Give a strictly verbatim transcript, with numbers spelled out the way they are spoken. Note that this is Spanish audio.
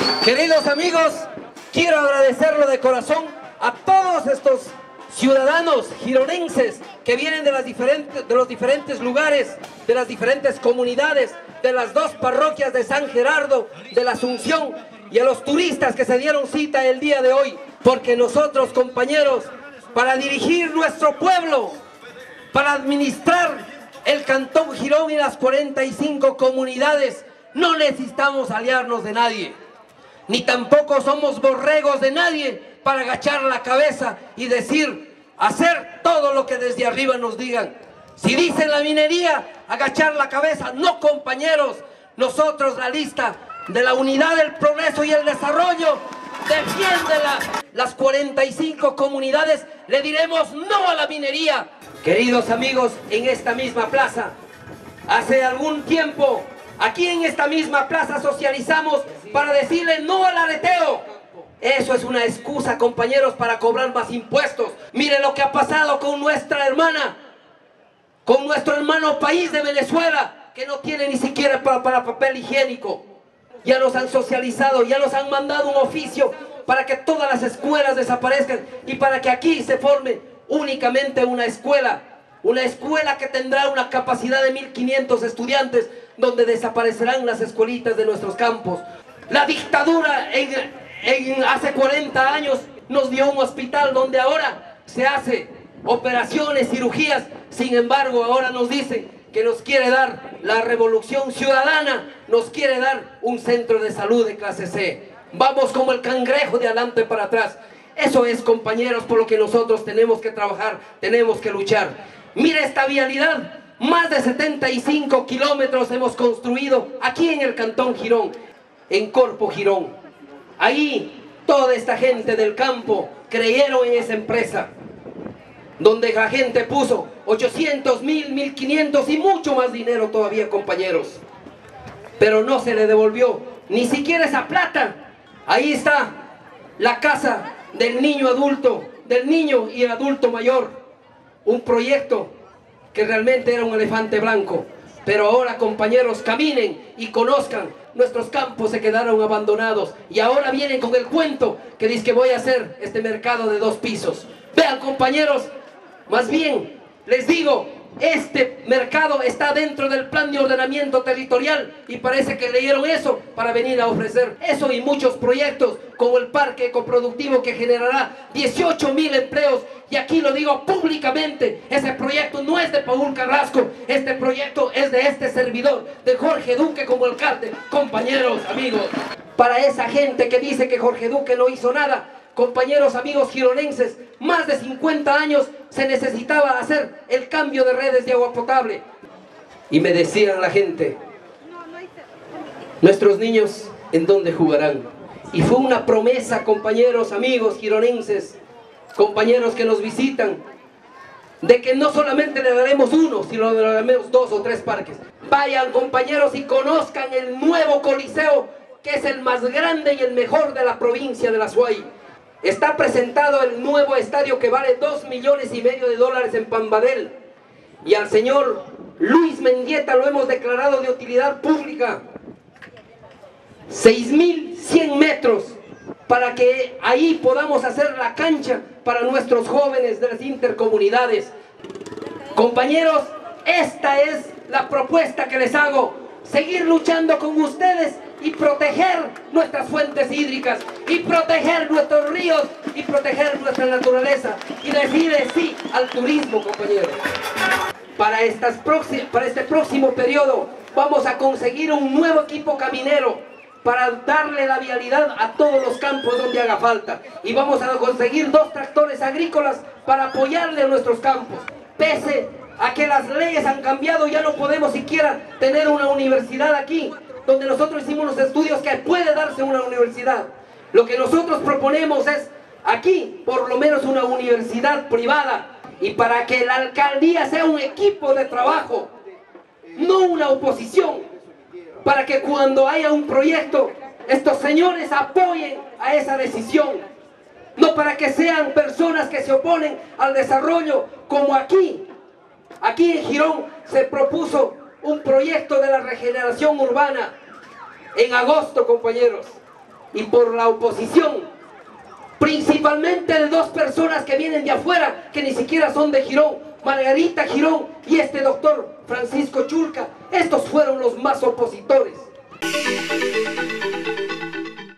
Queridos amigos, quiero agradecerlo de corazón a todos estos ciudadanos gironenses que vienen de, las diferentes, de los diferentes lugares, de las diferentes comunidades, de las dos parroquias de San Gerardo, de la Asunción, y a los turistas que se dieron cita el día de hoy, porque nosotros, compañeros, para dirigir nuestro pueblo, para administrar el Cantón Girón y las cuarenta y cinco comunidades, no necesitamos aliarnos de nadie, ni tampoco somos borregos de nadie para agachar la cabeza y decir, hacer todo lo que desde arriba nos digan. Si dicen la minería, agachar la cabeza. No, compañeros, nosotros, la lista de la unidad, del progreso y el desarrollo, defiende la, las cuarenta y cinco comunidades, le diremos no a la minería. Queridos amigos, en esta misma plaza, hace algún tiempo, aquí en esta misma plaza socializamos para decirle no al aleteo. Eso es una excusa, compañeros, para cobrar más impuestos. Miren lo que ha pasado con nuestra hermana, con nuestro hermano país de Venezuela, que no tiene ni siquiera para, para papel higiénico. Ya los han socializado, ya los han mandado un oficio para que todas las escuelas desaparezcan y para que aquí se forme únicamente una escuela, una escuela que tendrá una capacidad de mil quinientos estudiantes, donde desaparecerán las escuelitas de nuestros campos. La dictadura en, en hace cuarenta años nos dio un hospital donde ahora se hace operaciones, cirugías. Sin embargo, ahora nos dicen que nos quiere dar la revolución ciudadana, nos quiere dar un centro de salud de clase C. Vamos como el cangrejo de adelante para atrás. Eso es, compañeros, por lo que nosotros tenemos que trabajar, tenemos que luchar. Mira esta vialidad, más de setenta y cinco kilómetros hemos construido aquí en el Cantón Girón, en Corpo Girón. Ahí toda esta gente del campo creyeron en esa empresa, donde la gente puso ochocientos mil, mil quinientos y mucho más dinero todavía, compañeros. Pero no se le devolvió ni siquiera esa plata. Ahí está la casa del niño adulto, del niño y el adulto mayor. Un proyecto que realmente era un elefante blanco. Pero ahora, compañeros, caminen y conozcan. Nuestros campos se quedaron abandonados y ahora vienen con el cuento que dice que voy a hacer este mercado de dos pisos. Vean, compañeros, más bien, les digo, este mercado está dentro del plan de ordenamiento territorial y parece que leyeron eso para venir a ofrecer eso y muchos proyectos como el parque ecoproductivo que generará dieciocho mil empleos. Y aquí lo digo públicamente, ese proyecto no es de Paul Carrasco, este proyecto es de este servidor, de Jorge Duque como alcalde. Compañeros, amigos, para esa gente que dice que Jorge Duque no hizo nada, compañeros, amigos gironenses, más de cincuenta años se necesitaba hacer el cambio de redes de agua potable. Y me decían la gente, nuestros niños, ¿en dónde jugarán? Y fue una promesa, compañeros, amigos gironenses, compañeros que nos visitan, de que no solamente le daremos uno, sino le daremos dos o tres parques. Vayan, compañeros, y conozcan el nuevo Coliseo, que es el más grande y el mejor de la provincia de la Azuay. Está presentado el nuevo estadio que vale dos millones y medio de dólares en Pambadel. Y al señor Luis Mendieta lo hemos declarado de utilidad pública. seis mil cien metros para que ahí podamos hacer la cancha para nuestros jóvenes de las intercomunidades. Compañeros, esta es la propuesta que les hago. Seguir luchando con ustedes y proteger nuestras fuentes hídricas, y proteger nuestros ríos, y proteger nuestra naturaleza, y decirle sí al turismo, compañeros. Para, estas para este próximo periodo vamos a conseguir un nuevo equipo caminero para darle la vialidad a todos los campos donde haga falta, y vamos a conseguir dos tractores agrícolas para apoyarle a nuestros campos. Pese a que las leyes han cambiado, ya no podemos siquiera tener una universidad aquí, donde nosotros hicimos los estudios que puede darse una universidad. Lo que nosotros proponemos es aquí, por lo menos, una universidad privada, y para que la alcaldía sea un equipo de trabajo, no una oposición, para que cuando haya un proyecto, estos señores apoyen a esa decisión, no para que sean personas que se oponen al desarrollo, como aquí. Aquí en Girón se propuso un proyecto de la regeneración urbana en agosto, compañeros. y por la oposición, principalmente de dos personas que vienen de afuera, que ni siquiera son de Girón, Margarita Girón y este doctor Francisco Churca. Estos fueron los más opositores.